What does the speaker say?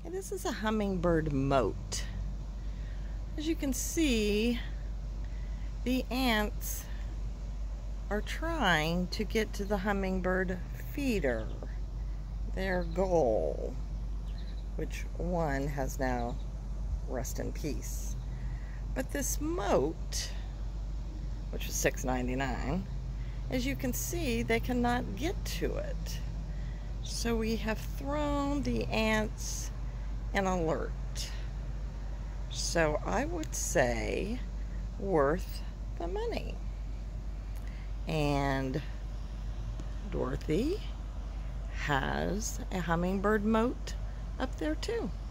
This is a hummingbird moat. As you can see, the ants are trying to get to the hummingbird feeder, their goal, which one has now rest in peace. But this moat, which was $6.99, as you can see, they cannot get to it. So we have thrown the ants an alert. So I would say worth the money. And Dorothy has a hummingbird moat up there too.